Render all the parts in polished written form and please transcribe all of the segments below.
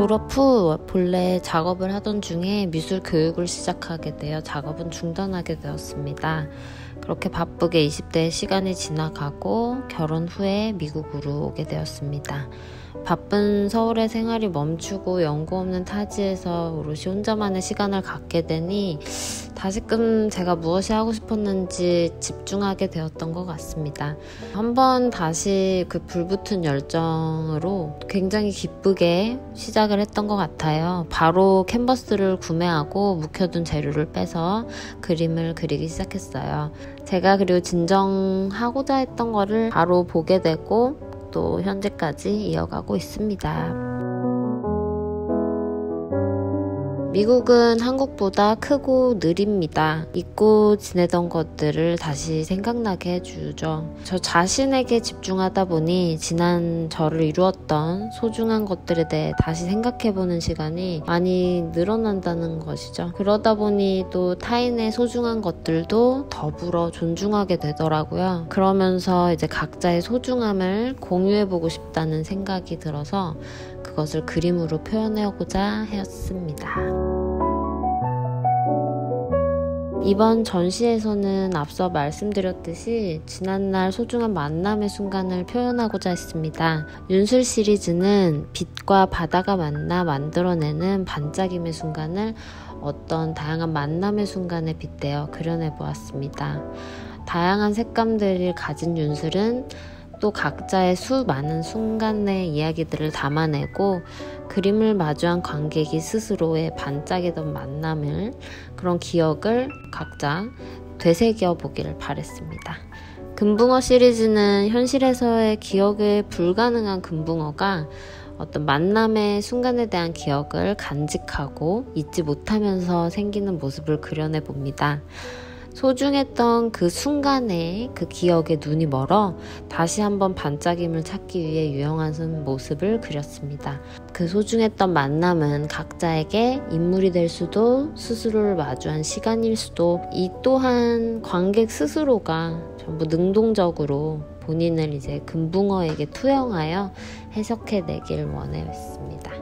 졸업 후 본래 작업을 하던 중에 미술 교육을 시작하게 되어 작업은 중단하게 되었습니다. 그렇게 바쁘게 20대의 시간이 지나가고 결혼 후에 미국으로 오게 되었습니다. 바쁜 서울의 생활이 멈추고 연고 없는 타지에서 오롯이 혼자만의 시간을 갖게 되니 다시금 제가 무엇이 하고 싶었는지 집중하게 되었던 것 같습니다. 한번 다시 그 불붙은 열정으로 굉장히 기쁘게 시작을 했던 것 같아요. 바로 캔버스를 구매하고 묵혀둔 재료를 빼서 그림을 그리기 시작했어요. 제가 그리고 진정하고자 했던 거를 바로 보게 되고 또 현재까지 이어가고 있습니다. 미국은 한국보다 크고 느립니다. 잊고 지내던 것들을 다시 생각나게 해주죠. 저 자신에게 집중하다 보니 지난 저를 이루었던 소중한 것들에 대해 다시 생각해보는 시간이 많이 늘어난다는 것이죠. 그러다 보니 또 타인의 소중한 것들도 더불어 존중하게 되더라고요. 그러면서 이제 각자의 소중함을 공유해보고 싶다는 생각이 들어서 그것을 그림으로 표현하고자 했습니다. 이번 전시에서는 앞서 말씀드렸듯이 지난날 소중한 만남의 순간을 표현하고자 했습니다. 윤술 시리즈는 빛과 바다가 만나 만들어내는 반짝임의 순간을 어떤 다양한 만남의 순간에 빗대어 그려내보았습니다. 다양한 색감들을 가진 윤술은 또 각자의 수많은 순간의 이야기들을 담아내고 그림을 마주한 관객이 스스로의 반짝이던 만남을, 그런 기억을 각자 되새겨 보기를 바랬습니다. 금붕어 시리즈는 현실에서의 기억에 불가능한 금붕어가 어떤 만남의 순간에 대한 기억을 간직하고 잊지 못하면서 생기는 모습을 그려내 봅니다. 소중했던 그 순간에 그 기억에 눈이 멀어 다시 한번 반짝임을 찾기 위해 유영한 모습을 그렸습니다. 그 소중했던 만남은 각자에게 인물이 될 수도 스스로를 마주한 시간일 수도, 이 또한 관객 스스로가 전부 능동적으로 본인을 이제 금붕어에게 투영하여 해석해내길 원했습니다.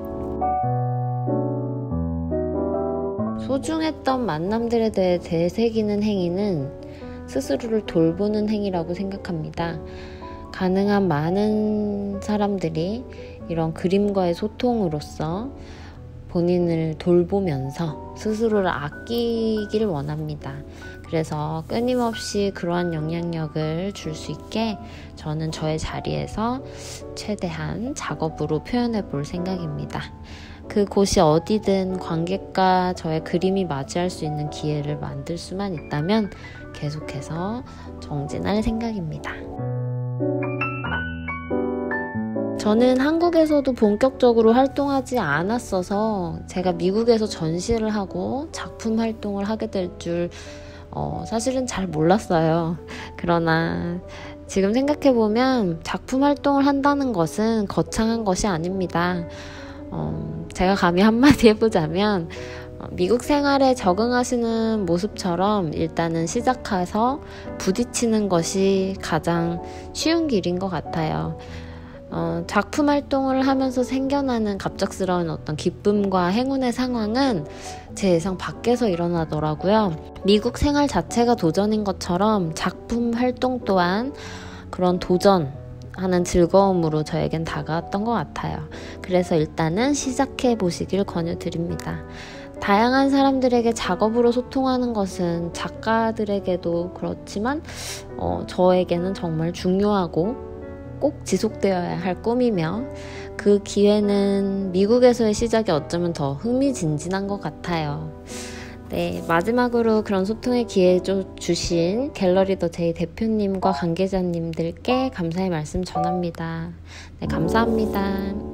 소중했던 만남들에 대해 되새기는 행위는 스스로를 돌보는 행위라고 생각합니다. 가능한 많은 사람들이 이런 그림과의 소통으로써 본인을 돌보면서 스스로를 아끼길 원합니다. 그래서 끊임없이 그러한 영향력을 줄 수 있게 저는 저의 자리에서 최대한 작업으로 표현해 볼 생각입니다. 그곳이 어디든 관객과 저의 그림이 맞이할 수 있는 기회를 만들 수만 있다면 계속해서 정진할 생각입니다. 저는 한국에서도 본격적으로 활동하지 않았어서 제가 미국에서 전시를 하고 작품 활동을 하게 될 줄 사실은 잘 몰랐어요. 그러나 지금 생각해보면 작품 활동을 한다는 것은 거창한 것이 아닙니다. 제가 감히 한마디 해보자면 미국 생활에 적응하시는 모습처럼 일단은 시작해서 부딪히는 것이 가장 쉬운 길인 것 같아요. 작품 활동을 하면서 생겨나는 갑작스러운 어떤 기쁨과 행운의 상황은 제 예상 밖에서 일어나더라고요. 미국 생활 자체가 도전인 것처럼 작품 활동 또한 그런 도전하는 즐거움으로 저에겐 다가왔던 것 같아요. 그래서 일단은 시작해 보시길 권유드립니다. 다양한 사람들에게 작업으로 소통하는 것은 작가들에게도 그렇지만 저에게는 정말 중요하고 꼭 지속되어야 할 꿈이며, 그 기회는 미국에서의 시작이 어쩌면 더 흥미진진한 것 같아요. 네, 마지막으로 그런 소통의 기회 주신 갤러리 더 제이 대표님과 관계자님들께 감사의 말씀 전합니다. 네, 감사합니다.